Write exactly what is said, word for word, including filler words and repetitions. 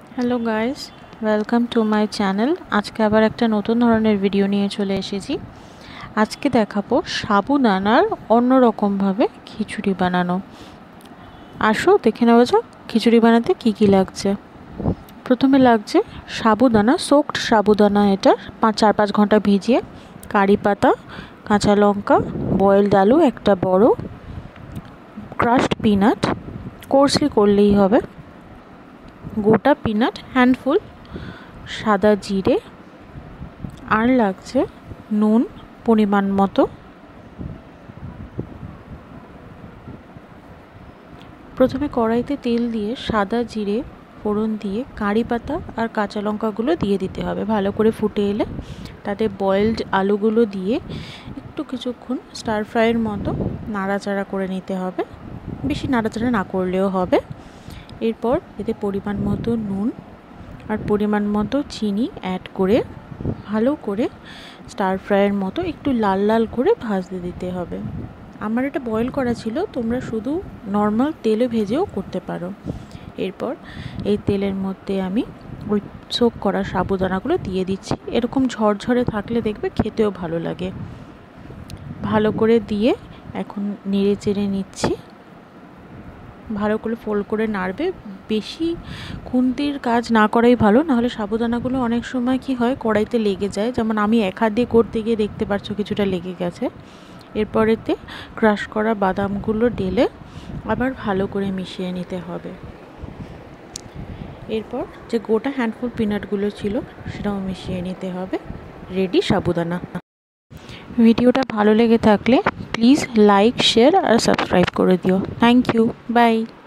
Hello guys, welcome to my channel. আজকে আবার একটা নতুন ধরনের ভিডিও নিয়ে চলে এসেছি। আজকে দেখাবো সাবুদানার অন্যরকমভাবে খিচুড়ি বানানো। আসো দেখে নেওয়া যাক খিচুড়ি বানাতে কি কি লাগছে। প্রথমে লাগছে সাবুদানা, সোকড সাবুদানা। এটা পাঁচ চার পাঁচ ঘন্টা ভিজিয়ে, কারি পাতা, কাঁচা লঙ্কা, বয়েলড আলু একটা বড়, ক্রাশড পিনাট, কোর্সলি করলেই হবে, গোটা পিনাট হ্যান্ডফুল, সাদা জিরে, আর লাগছে নুন পরিমাণ মতো। প্রথমে কড়াইতে তেল দিয়ে সাদা জিরে ফোড়ন দিয়ে কারি পাতা আর কাঁচা লঙ্কাগুলো দিয়ে দিতে হবে। ভালো করে ফুটে এলে তাতে বয়েলড আলুগুলো দিয়ে একটু কিছুক্ষণ স্টার ফ্রাইয়ের মতো নাড়াচাড়া করে নিতে হবে। বেশি নাড়াচাড়া না করলেও হবে। এরপর এতে পরিমাণ মতো নুন আর পরিমাণ মতো চিনি অ্যাড করে ভালো করে স্টার ফ্রাইয়ের মতো একটু লাল লাল করে ভাজতে দিতে হবে। আমার এটা বয়েল করা ছিল, তোমরা শুধু নর্মাল তেলে ভেজেও করতে পারো। এরপর এই তেলের মধ্যে আমি ওই সোক করা সাবুদানাগুলো দিয়ে দিচ্ছি। এরকম ঝরঝরে থাকলে দেখবে খেতেও ভালো লাগে। ভালো করে দিয়ে এখন নেড়ে চেড়ে নিচ্ছি। ভালো করে ফোল্ড করে নাড়বে। বেশি খুন্তির কাজ না করাই ভালো, নাহলে সাবুদানাগুলো অনেক সময় কি হয় কড়াইতে লেগে যায়। যেমন আমি এক হাত দিয়ে করতে গিয়ে দেখতে পাচ্ছ কিছুটা লেগে গেছে। এরপরেতে ক্রাশ করা বাদামগুলো ঢেলে আবার ভালো করে মিশিয়ে নিতে হবে। এরপর যে গোটা হ্যান্ডফুল পিনাটগুলো ছিল সেটাও মিশিয়ে নিতে হবে। রেডি সাবুদানা। ভিডিওটা ভালো লেগে থাকলে প্লিজ লাইক, শেয়ার আর সাবস্ক্রাইব করে দিও। Thank you, by.